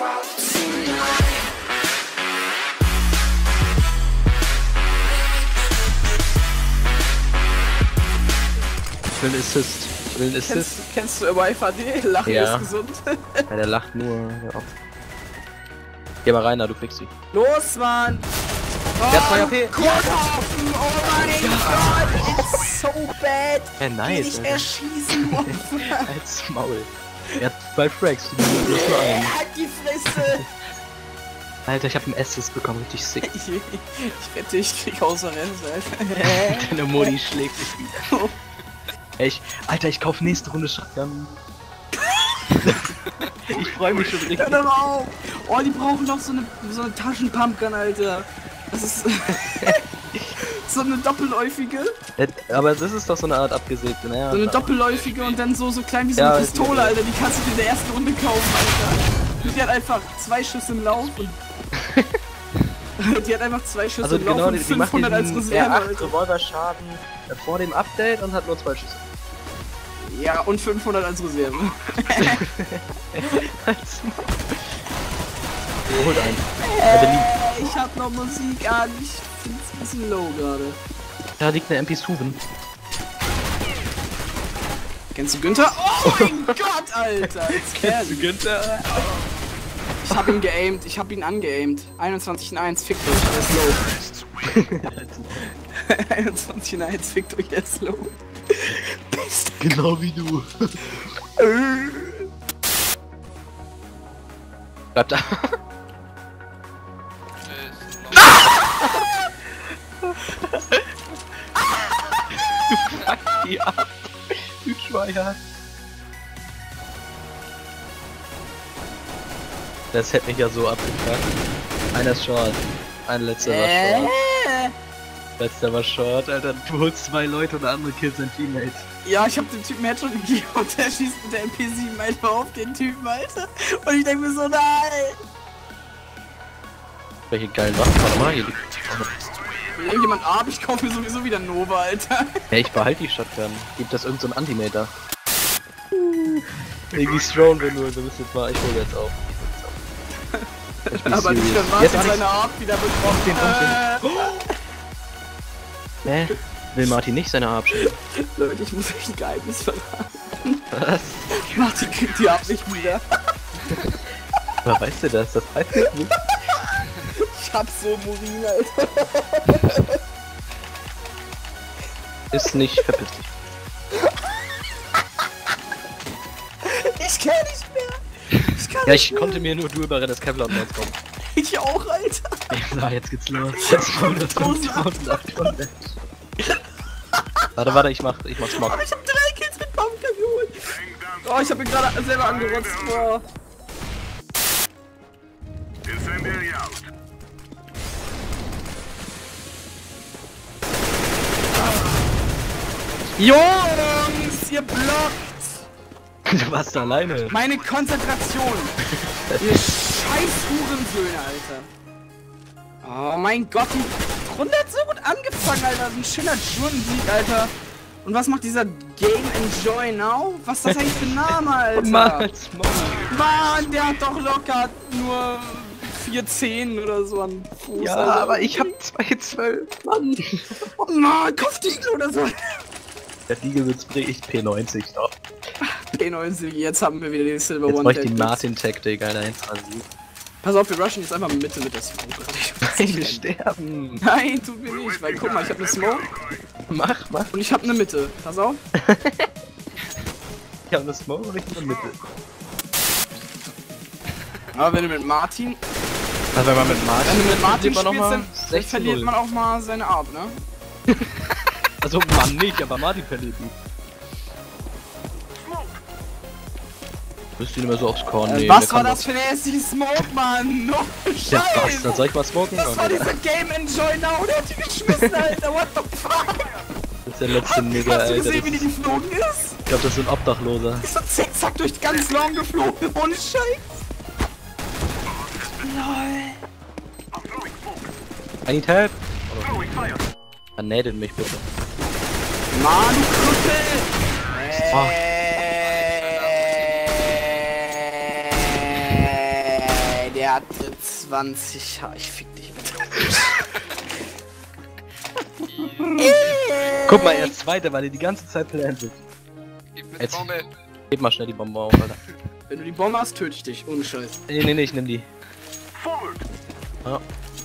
Ich will einen Assist. Ich will einen Assist. Kennst du YVD? Lachen Ja. ist gesund. Ja, der lacht nur. Hör auf. Geh mal rein, da, du kriegst sie. Los, Mann! Der hat 2 AP. Kurthaufen! Oh mein Gott! It's so bad! Ja, nice. Ich Alter. erschießen, Als Maul. Er hat 2 Frags, du musst nur einen. Halt die Fresse! Alter, ich hab einen Assist bekommen, richtig sick. Ich wette, ich krieg außer Renn, Deine Modi schlägt dich wieder. Ey, Alter, ich kauf nächste Runde Shotgun. Ich freue mich schon richtig. Hör doch mal auf! Oh, die brauchen doch so eine Taschenpumpgun, Alter. Das ist so eine doppelläufige. Aber das ist doch so eine Art abgesägte, naja. So eine doppelläufige und dann so klein wie so Ja, eine Pistole, ja. Alter. Die kannst du dir in der ersten Runde kaufen, Alter. Die hat einfach 2 Schüsse im Lauf und... Die hat einfach 2 Schüsse Also im Lauf genau, und die macht 500 als diesen Reserve, R8 Alter. Revolverschaden vor dem Update und hat nur 2 Schüsse. Ja, und 500 als Reserve. Holt einen. Berlin. Ich hab noch Musik an. Ich find's ein bisschen low gerade. Da liegt eine MP7. Kennst du Günther? Oh mein Gott, Alter! Kennst du Günther? Ich hab ihn geaimt, ich hab ihn angeaimt. 21 in 1, fickt euch, er ist low. 21 in 1, fickt euch, er ist low. Genau wie du. Bleib da. Du fuck die ab. Du Schweier. Das hätte mich ja so abgefuckt. Einer ist short. Ein letzter war short. Letzter war short, Alter. Du holst 2 Leute und der andere killt sein Teammate. Ja, ich hab dem Typen Headshot gegeben und der schießt mit der MP7 einfach auf den Typen, Alter. Und ich denk mir so, nein! Welche geilen Waffen? Warte mal, hier liegt. Will irgendjemand ab? Ich kaufe mir sowieso wieder Nova, Alter. Ja, ich behalte die Shotgun. Gib das irgend so ein Antimator. Irgendwie thrown wir nur, wir müssen jetzt mal. Ich hole jetzt auf. Ich bin Aber nicht, serious. dann Jetzt Martin hab seine Art wieder bekommen. Hä? Will Martin nicht seine Arm schneiden? Leute, ich muss euch ein Geheimnis verraten. Was? Martin kriegt die Art nicht wieder. Woher weißt du das? Das weiß ich nicht. Ich hab so Murin, Alter. Ist nicht, verpiss dich. Ich kann nicht mehr. Ich kann Ja, nicht ich mehr. konnte mir nur du über das Kevlar und Netz kommen. Ich auch, Alter. Ja, jetzt geht's los. Jetzt 100.800. Warte, ich mach Smog. Aber ich hab 3 Kills mit Pumpkin geholt. Oh, ich hab ihn gerade selber angerotzt. Boah. Jungs, ihr blockt. Du warst alleine. Meine Konzentration. Ihr scheiß Hurensöhne, Alter. Oh mein Gott, die Runde hat so gut angefangen, Alter. So ein schöner Jordan-Sieg, Alter. Und was macht dieser Game Enjoy Now? Was ist das eigentlich für ein Name, Alter? Mann, Mann, der hat doch locker nur 4 Zehen oder so an Fuß. ja, Alter. aber ich hab 2,12. Mann. Oh Mann, Kopftiegel oder so. Der Diegel wird's echt P90 doch. P90, jetzt haben wir wieder den Silver Jetzt One. brauch ich die Martin-Taktik, Alter, 1 Pass auf, wir rushen jetzt einfach Mitte mit der Smoke. Nein, wir sterben. Nein, tut mir nicht, weil guck mal, ich hab eine Smoke Mach. und ich hab eine Mitte. Pass auf. Ich hab eine Smoke und ich hab eine Mitte. Aber wenn du mit Martin, Also wenn man mit Martin spielst, noch mal dann verliert man auch mal seine Art, ne? Also Mann nicht, aber Martin verliert die. Müsst ihr nicht mehr so aufs Korn nehmen. Was war das für eine hässliche Smoke, Mann? No, Der Scheiße! Bastard, soll ich mal smoken? Das war dieser Game Enjoy Now, der hat die geschmissen, Alter, what the fuck? Das ist der letzte Nigger, Hast du Alter. gesehen, wie die geflogen ist? Ich glaub, das ist ein Obdachloser. Ist so zickzack durch ganz Long geflogen, ohne Scheiß. LOL. I need help. Er nädet mich bitte. Mann, du Krüppel! Oh. Ratte 20. Ich fick dich bitte. Guck mal, er ist Zweiter, weil er die ganze Zeit plantet. Gib mir Jetzt. Bombe. Heb mal schnell die Bombe auf, Alter. Wenn du die Bombe hast, töte ich dich. Ohne Scheiß. Nee, ich nehm die. Ja.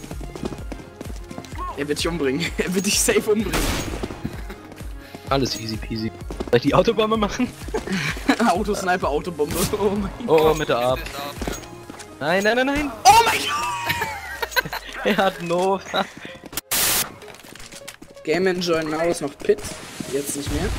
Er wird dich umbringen. Er wird dich safe umbringen. Alles easy peasy. Soll ich die Autobombe machen? Autosniper, Autobombe. Oh mein Oh, Gott. mit der Ab. Ist ab, ja. Nein. Oh mein Gott. Er hat no. Game Enjoy Now ist noch Pit. Jetzt nicht mehr.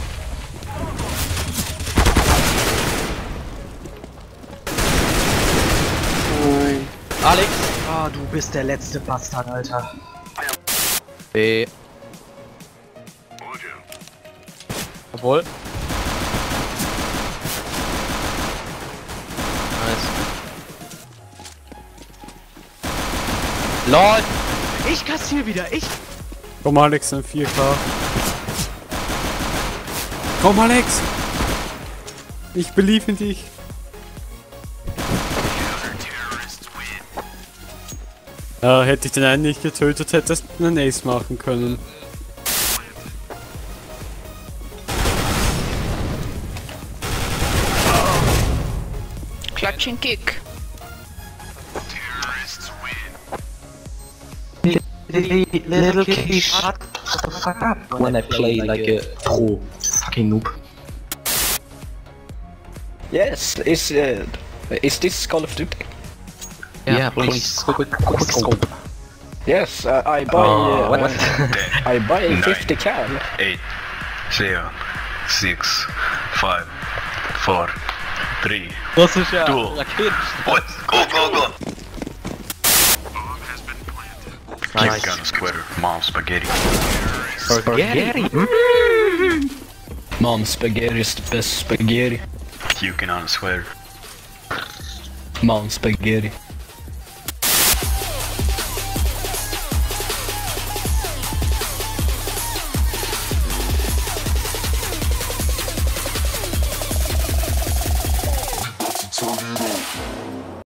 Nein. Alex! Ah, du bist der letzte Bastard, Alter. B. Obwohl. Nice. LOL! Ich kassier wieder, ich! Komm Alex, ein 4K. Komm Alex! Ich believe in dich. Ja, hätte ich den einen nicht getötet, hättest du einen Ace machen können. Clutching Kick. Little kitty, shut the fuck up when I play like a pro fucking noob. Yes, is this Call of Duty? Yeah, please. Quick scope. Yes, I buy. What? I buy a 50 cal. 8, 7, 6, 5, 4, 3. Das ist ja Du. Raketen. What? Go! Nice. Kick gun squitter, mom spaghetti. Spaghetti. Mom spaghetti is the best spaghetti. Puking on a sweater. Mom spaghetti.